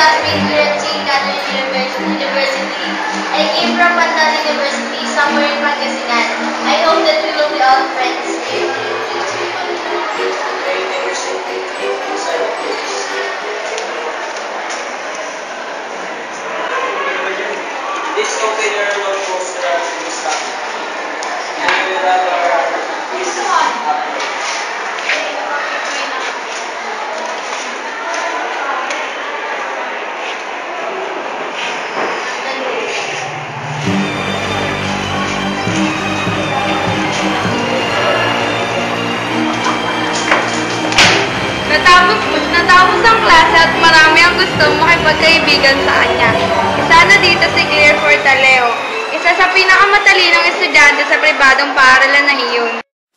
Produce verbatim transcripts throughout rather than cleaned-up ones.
classmates were at Saint Catherine University. I came from Pante University, somewhere in Pangasinan. I hope that we will be all friends here. This container will post the stuff. And we will have our quiz after. Natapos, natapos ang klase at marami ang gusto makipagkaibigan sa kanya. Isa na dito si Claire Fortaleo, isa sa pinakamatalinong estudyante sa pribadong paaralan na iyon.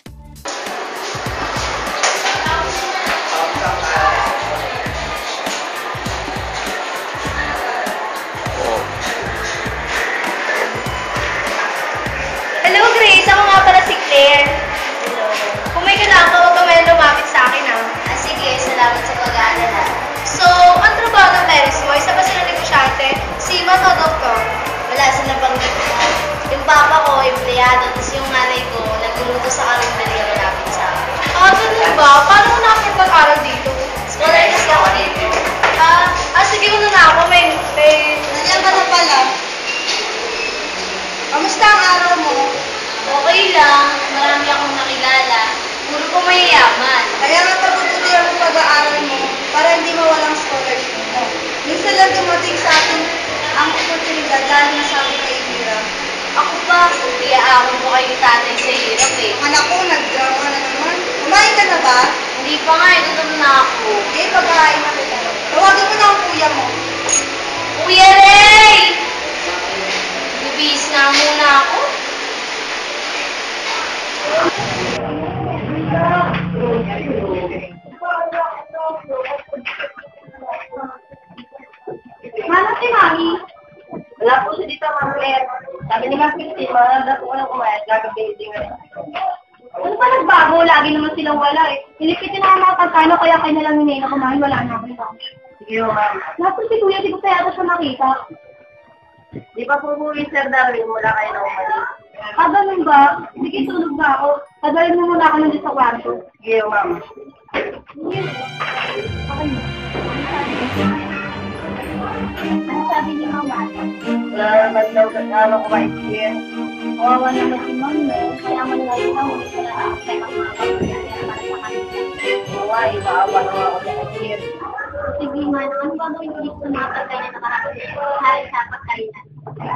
Hello Grace, ako nga pala si Claire. Kung may kailangan ka, huwag ka may lumapit sa akin ah. Ah sige, salamat sa pag-aalala. So, ang trabaho ng parents mo, isa ba sila negosyante? Seaman o doktor? Wala, sa nabanggit mo. Yung papa ko, empleyado, tapos yung nanay ko, nagluluto sa karinderya malapit sa akin. Ah, ganun ba? Paano ko nakapag-aral dito? Scholar kasi ako dito. Ah, ah sige ko na ako, may... may... Nandiyan ka na pala. Kamusta ang araw mo? Okay lang, marami akong nakilala. Puro ko mayayaman. Kaya nga pabubuti ang pag-aaral mo para hindi mawalang scholarship mo. Minsan lang dumating sa atin ang oportunidad dahil na sa akin kaibigan. Ako pa, iyaakon ko kayo tatay sa hirap eh. Anak ko, nag-drama ka na naman. Kumain ka na ba? Hindi pa nga, gutom na ako. Eh, pag-aain na kita. Tawagin mo na ang kuya mo. Kuya Ray! Bibis na muna ako. Mana si Mami? Wala po siya dito, Ma'am Claire. Sabi ni Ma'am Christine, malalanda po ko ng kumayat, gagabihin nga rin. Ano pa nagbago? Lagi naman silang wala eh. Nilipitin na mga pagkano kaya kayo nalang hinay na kumain, wala na ako ito. Sige mo, ma'am. Lapos si Kuya, di ko kaya ito siya nakita. Di pa po po yung Sir Darwin mula kayo na umalis. Ah, ganun ba? Sige, tulog na ako. Tagalin mo muna ako nandito sa kwarto. Sige mo, ma'am. Sige. Okay na. Ano sabi ni Mama? Wala naman daw kasama ko kayo siya. Kawawa naman si Mama. Kaya mo na rin ako. Hindi ko na nakakasay ang mga pagkakas para sa kanila. Wala, ibaawa naman ako sa siya. Sige, man. Ano ba gawin ko dito sa mga pagkakas na nakakasay? Hari sa pagkainan.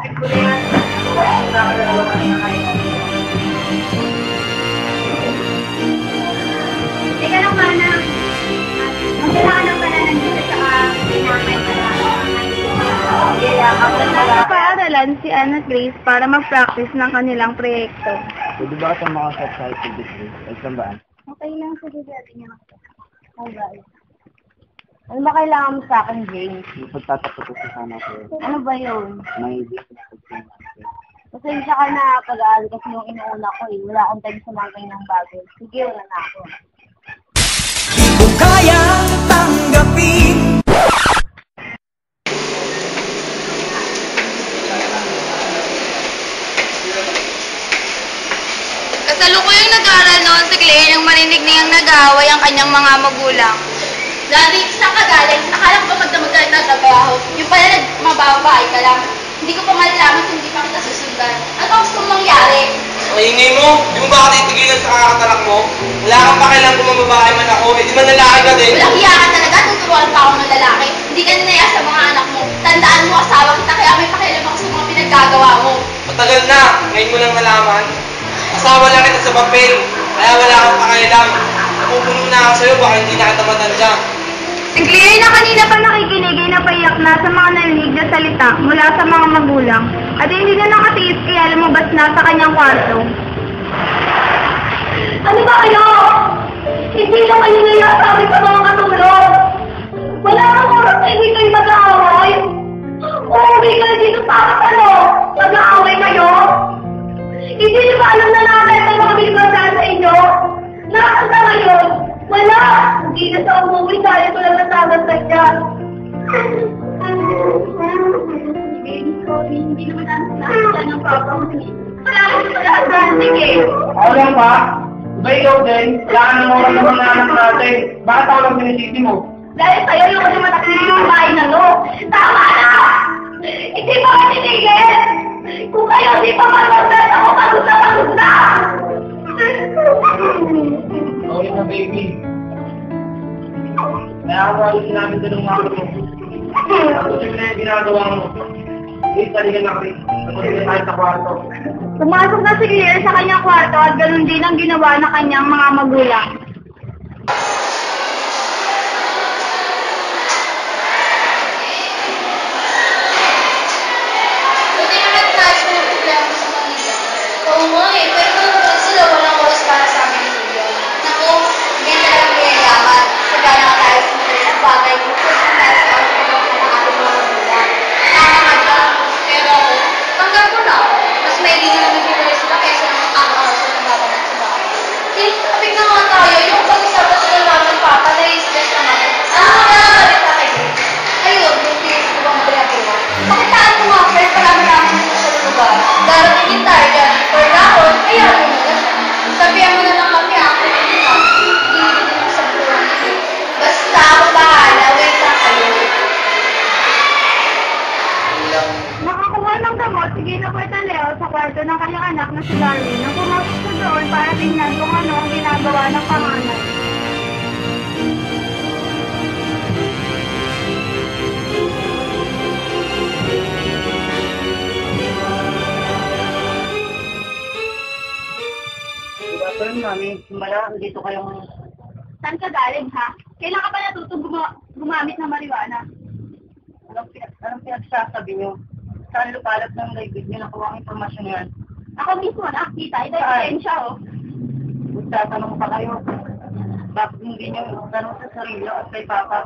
Teka lang, Mana. Magkailangan ng pala nandito sa pinamay pala. Paaralan si Anna Grace para mag-practice ng kanilang proyekto. Pwede ba ito makasubside to this week? Ay, saan ba? Okay lang, sige natin yan ako. Alright. Ano ba kailangan mo sa akin, James? Yung pagtatapos ko sana ko. Ano ba yun? May business pagkakas. Pasensya ka na pag-aaral kasi yung inuuna ko eh. Wala akong time sa mga kanyang bagay. Sige, wala na ako. Kung kayang tanggapin. Kasalukuyang nag-aaral noon si Claire nang marinig niyang nag-aaway ang kanyang mga magulang. Daddy, saan ka galing? Akala ko ba magdamag-galing na trabaho? Yung pala nagmababae ka lang. Hindi ko pa malalaman kung hindi pa kita susundan. Ano ang gusto mong mangyari? Ang ingay mo, di mo ba ka titigilan sa kakatarak mo? Wala kang pakialam kung mababae man ako, eh di man lalaki ka din. Walang hiya ka talaga, tuturuan pa ako ng lalaki. Hindi ka nanaya sa mga anak mo. Tandaan mo, asawa kita, kaya may pakialam ako sa mga pinaggagawa mo. Matagal na, ngayon mo lang nalaman. Asawa lang kita sa papel, kaya wala kang pakialam. Napupuno na ako sa'yo, baka hindi na kita matanda. Si Claire na kanina pa nakikinig ay napaiyak na sa mga narinig na salita mula sa mga magulang at hindi na nakatiis kaya lumabas na sa kanyang kwarto. Ano ba kayo? Hindi lang kayo nayasabi sa mga katulog. Wala kang oras na hindi kayo mag-aaway. Uuwi ka na dito para ano? Mag-aaway kayo? Hindi niyo ba alam na natin ang mga binibasaan sa inyo? Nasaan na ngayon? Wala! Hindi na sa umuwi dahil ko lang nasagasay niya. Sorry, hindi naman natin nakita ng papa mo. Salamat sa lahat, sige. Ako lang ba? Ba ikaw din? Laan ng oras naman na anak natin. Bakit ako lang sinisisi mo? Dahil sa'yo yung kasi matakili yung bahay na no. Tama na! Hindi pa ka tinigil! Kung kayo hindi pa mag-magdas, ako pagod na pagod na! Sorry na, baby. Naiawalis namin doon ng mga mo. Tapos yun na yung ginagawa mo. Please, taligan na kami. Tapos na tayo sa kwarto. Pumasok na si Claire sa kanyang kwarto at ganun din ang ginawa ng kanyang mga magulang. Buti naman tayo sa mga problema sa pamilya. Oo nga eh, pero kung naman sila walang oras para sa amin ni Julio. Naku, hindi talagang mayayaman. Sagana ka tayo sa mga bagay mo kung saan tayo sa ating mga ating mga magulang. Nakakagad ka, pero ako, tanggap ko na. Mas maili na lang nagpipili sila kaysa naman ang-araw sa nagbabanat sa bahay. Sige, kapit na nga tayo, yung pag-isapan sa naman ng papa, na-i-stress naman. Ano ka na naman sa akin? Ayun, yung tinis ko bang pinagawa. Pakitaan mo nga, Fred, marami-rami mo sa lugar. Darating din tayo dyan. For now, kaya mo na lang. Sabihan mo na lang kami, ako na yun lang. Hindi din ako sa buwan. Basta, ako bahala, wait lang kayo. Nakakuha ng gamot, sige na po Leo sa kwarto ng kanyang anak na si Darwin nang pumasok sa doon para tingnan kung ano ang ginagawa ng panganay. Pero mami, mala, dito kayong... Saan ka galing ha? Kailan ka pa natutong guma- gumamit ng marijuana? Anong, pinag anong pinagsasabi niyo? Saan lupalat ng laibig niyo nakuha ang informasyon yan? Ako mismo nakakita, ito yung ebidensya oh. Magtatanong pa kayo. Bakit hindi niyo tanong sa sarili at kay Papa?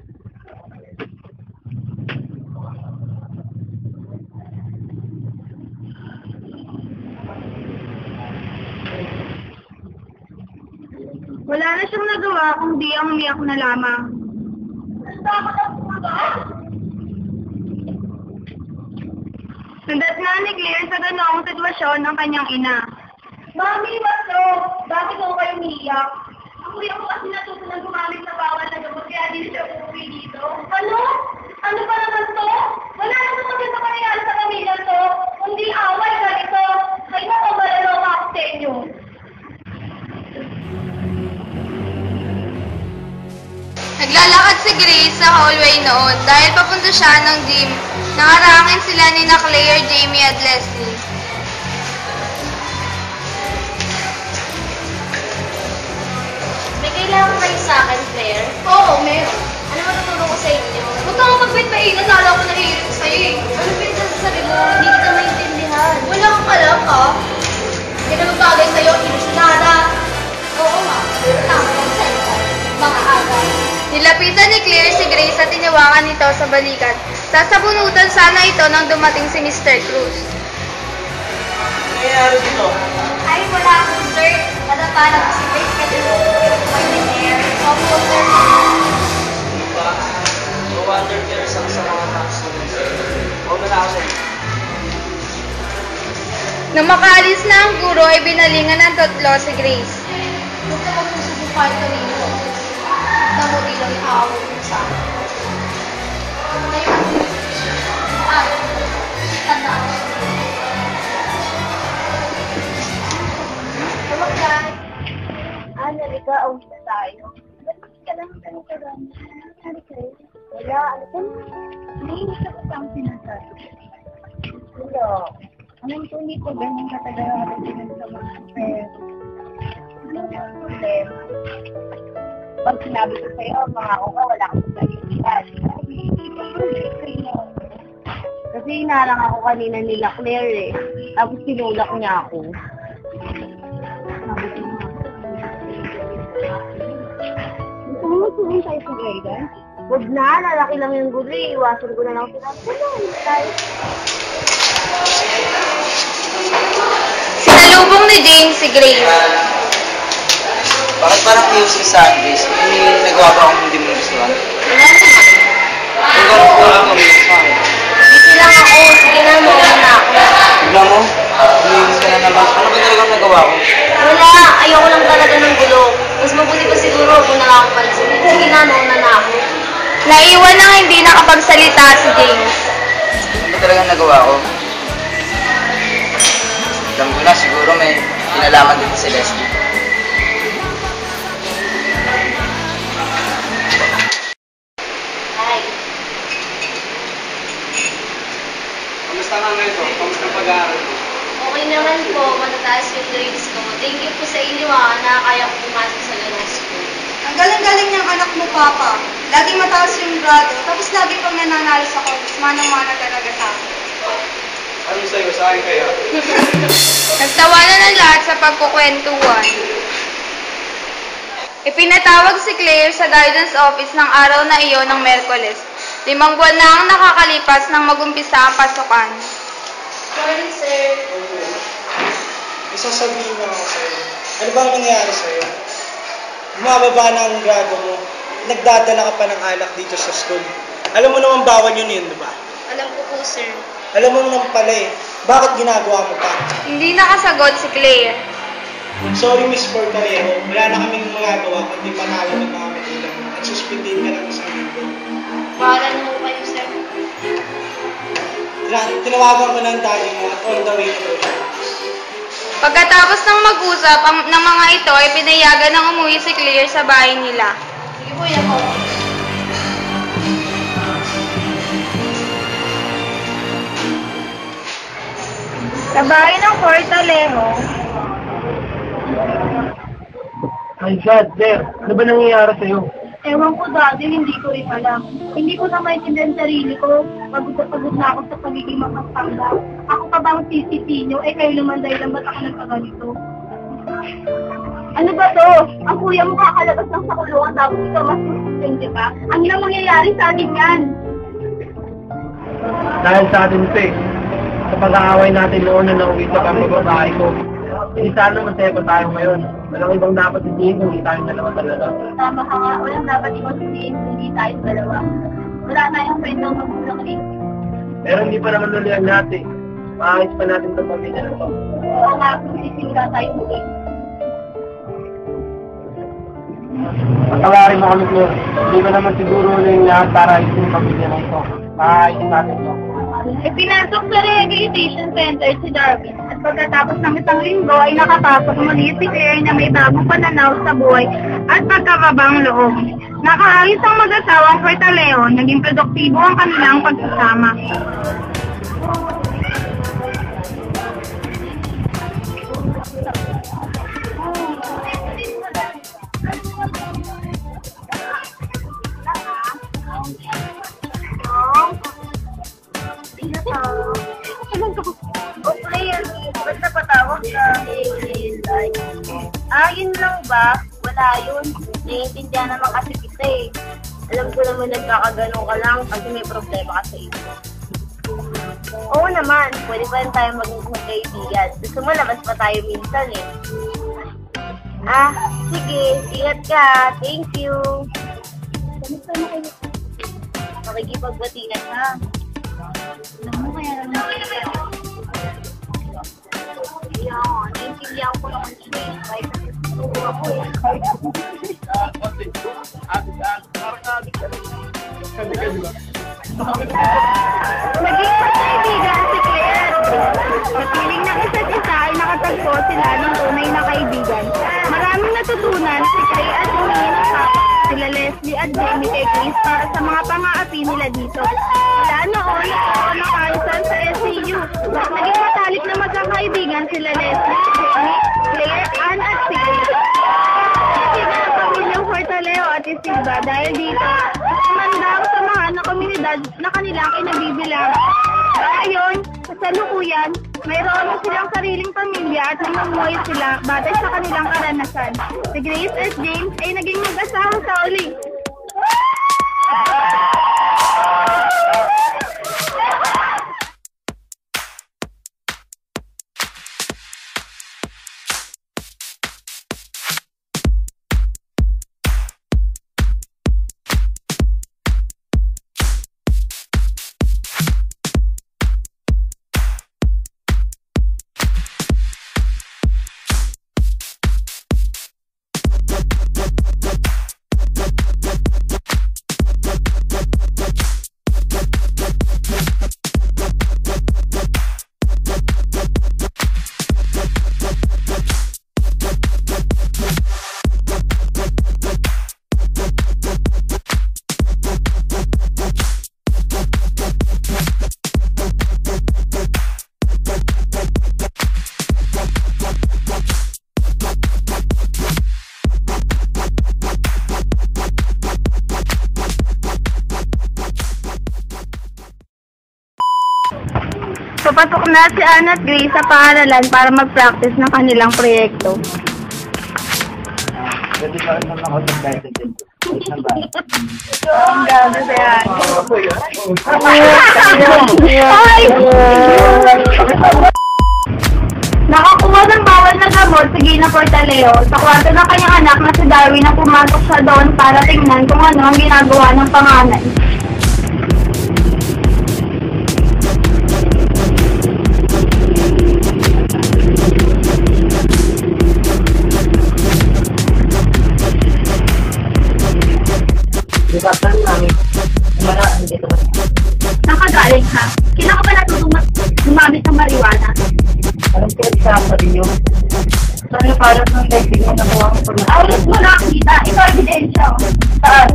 Wala na siyang nagawa kung di ang umiyak na lamang. Sundat na ni Claire sa ganoong sitwasyon ng kanyang ina. Mami, Maso, bakit ako kayo umiyak? Ang kuya ko kasi natutunan gumamit na bawal na gamot kaya di siya uuwi dito. Ano? Ano ba naman to? Wala naman kasi sa kanila sa pamilya to. Kundi away ganito. Ay naku, malaloka ako sa inyo. Naglalakad si Grace sa hallway noon dahil papunta siya ng gym. Nakarangin sila ni na Claire, Jamie at Leslie. May kailangan kayo sa akin, Claire? Oo, meron. Ano matutulong ko sa inyo? Huwag kang magpit-mainan, nala ko nahihirit sa'yo eh. Ano pinagsasabi mo? Hindi kita maintindihan. Wala kang alam, ha? Hindi na magbagay sa'yo, ilusyonada. Oo nga, pero tama lang sa'yo. Mga aga. Nilapitan ni Claire si Grace at tinawakan nito sa balikat. Sasabunutan sana ito nang dumating si Mister Cruz. Nangyayari dito? Ay, wala akong sir. Nadapalan ko si Grace kasi may dinner. Opo, sir. Diba? No wonder cares ang sa mga top students. Huwag na ako sa'yo. Nang makaalis na ang guro ay binalingan ng tatlo si Grace. Huwag ka magsusubukan kanino. Namuti lang yung awag mo sa akin. Ay, tanda ako. Tawag ka. Angelica, awit na tayo. Ba't ka lang ano ka lang? Ano kayo? Wala, ano ka? Hindi ka pa pang sinasabi. Wala. Anong po hindi ko ganyan katagal ang ating sinasabi? Pero, ano ang problema? Pag sinabi ko sa'yo, mga ko ka, wala kang sa'yo. Kasi inarang ako kanina nila Claire eh. Tapos sinulak niya ako. Sabi ko nga. Gusto mo magsuhin tayo sa guidance? Huwag na, lalaki lang yung gulo eh. Iwasan ko na lang sila. Wala, hindi tayo. Sinalubong ni James si Grace. Bakit parang Q C sa Grace? May nagawa ba akong hindi mo gusto? Wala naman. Ikaw, wala kang umiinis sa akin. Busy lang ako. Sige na, muna na ako. Tignan mo, umiinis ka na naman. Ano ba talagang nagawa ko? Wala, ayoko lang talaga ng gulo. Mas mabuti pa siguro kung na lang ako pansinin. Sige na, muna na ako. Naiwan nang hindi nakapagsalita si James. Ano ba talagang nagawa ko? Alam ko na, siguro may kinalaman dito si Leslie. Hi. Kamusta nga ngayon to? Kamusta ang pag-aaral mo? Okay naman po, matataas yung grades ko. Thank you po sa inyo ah, na kaya ko pumasok sa law school. Ang galing-galing niyang anak mo, Papa. Laging mataas yung grado, tapos lagi pang nananalo sa contest. Manang-mana talaga sa akin. Ano sa'yo? Sa akin kaya? Nagtawanan ng lahat sa pagkukwentuhan. Ipinatawag si Claire sa guidance office ng araw na iyon ng Merkules. Limang buwan na ang nakakalipas nang mag-umpisa ang pasukan. Morning, sir. May sasabihin na ako sa'yo. Ano ba ang nangyari sa'yo? Bumababa na ang grado mo. Nagdadala ka pa ng alak dito sa school. Alam mo naman bawal yun yun, di ba? Alam ko po, sir. Alam mo naman pala eh. Bakit ginagawa mo pa? Hindi nakasagot si Claire. Sorry, Miss Portalejo. Wala na kaming magagawa kundi panalo ng mga magulang mo at suspendin ka lang isang linggo. Bahala na po kayo, sir. Tina- Tinawagan ko ng daddy mo at on the way na daw siya. Pagkatapos ng mag-usap ang, ng mga ito ay pinayagan ng umuwi si Claire sa bahay nila. Sige po, yan po. Sa bahay ng Portalejo, My God, Claire. Ano ba nangyayari sa'yo? Ewan ko dati, hindi ko rin alam. Hindi ko na maintindihan sarili ko. Pagod na pagod na ako sa pagiging makapanggap. Ako pa bang sisisi nyo? Eh kayo naman dahil lang ba't ako nagkaganito? Ano ba to? Ang kuya mo kakalabas lang sa kulungan tapos ikaw mas susundin, di ba? Ang lang mangyayari sa atin yan. Dahil sa atin ito eh. Sa pag-aaway natin noon na nauwi sa pambababae ko. Hindi sana masaya pa tayo ngayon. Walang ibang dapat isihin kung hindi tayo dalawa talaga. Tama ka nga, walang dapat imasusin kung hindi tayo dalawa. Wala na yung kwentong magulang rin. Pero hindi pa naman ulit ang lahat eh. Maayos pa natin itong pamilya na ito. Oo nga, kung sisimula tayo muli. Patawarin mo kami, Claire. Hindi ko naman siguro na yung lahat para ayusin yung pamilya na ito. Maayos natin ito. Ipinasok sa rehabilitation center si Darwin at pagkatapos ng isang linggo ay nakapasok muli si Claire na may bagong pananaw sa buhay at pagkakabang loob. Nakaayos ang mag-asawang Portalejo, naging produktibo ang kanilang pagsasama. Okay, basta patawag ka. Ah, yun lang ba? Wala yun. Naiintindihan naman kasi kita eh. Alam ko naman nagkakagano ka lang kasi may problema ka sa iyo. Oo naman, pwede pa rin tayo maging magkaibigan. Gusto mo labas pa tayo minsan eh. Ah, sige, ingat ka. Thank you. Kamusta na kayo? Makikipagbati na ka. Alam mo kaya lang nakikita. Yan, naiintindihan ko naman siya eh. Kahit ako ako eh. Naging magkaibigan si Claire. Kapiling ng isa't isa ay nakatagpo sila ng tunay na kaibigan. Maraming natutunan si Claire at Joand, sila Leslie at Jamie kay Chris para sa mga pang-aapi nila dito. Wala noon, ako nakalisan sa S C U. Naging matalik na magkakaibigan sila Leslie, Jamie, Claire, Ann at si Chris. Kaibigan ang pamilyang Portalejo at Isilva dahil dito, mandang sa mga na komunidad na kanilang kinabibilang. Ngayon, sa salukuyan, mayroon na silang sariling pamilya at namumuhay sila batay sa kanilang karanasan. Si Grace at James ay naging mag-asawa sa uli. Papasok na si Anna at Grace sa paaralan para mag-practice ng kanilang proyekto. Pwede ba naman ako sa president? Ang ganda sa yan. Ay! Nakakuha ng bawal na gamot si Gina Portaleo sa kwarto ng kanyang anak na si Darwin na pumasok siya doon para tingnan kung ano ang ginagawa ng panganay. Bukatan namin. Mara, hindi ito. Nakagaling ha? Kailan ka ba natutong gumamit ng marijuana? Anong pinagsasabi niyo? Saan yung parang ng daigdig mo nakuha ang format? Aulit mo nakakita. Ito ebidensya. Saan?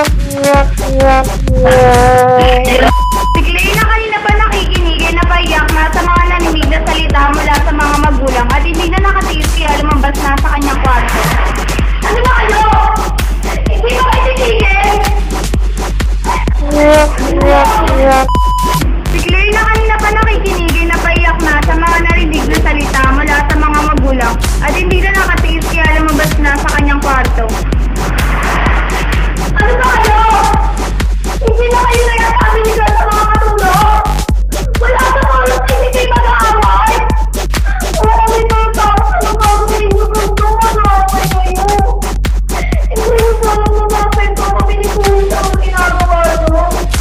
Biglayin na kanina pa nakikinigay na paiyak na sa mga naninig na salita mula sa mga magulang at hindi na nakatiis kaya lumabas na sa kanyang kwarto. Ano ba kayo? Hindi ba kayo titigil? Biglayin na kanina pa nakikinigay na paiyak na sa mga narinig na salita mula sa mga magulang at hindi na nakatiis kaya lumabas na sa kanyang kwarto. Ano ba kayo? Hindi na kayo nagsasabi sa mga katulong? Wala sa oras na hindi kayo mag-aaway? Wala may mga tao sa nagkakaroon ng gusto mag-aaway kayo. Hindi mo sana mamapin ko kami ni Kuya ang ginagawa nyo.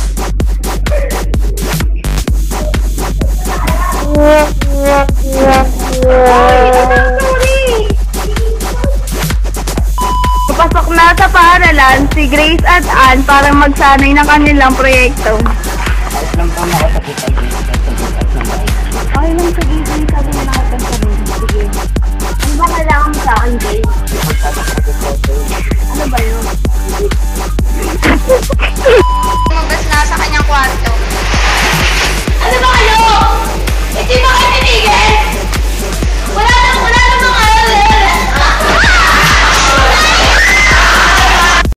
Ay, sorry! Papasok na sa paaralan si Grace at Ann para magsanay ng kanilang proyekto. Ayos lang pa makasakit ang Grace at sagot at ng bahay. Ay, lang sa gisa.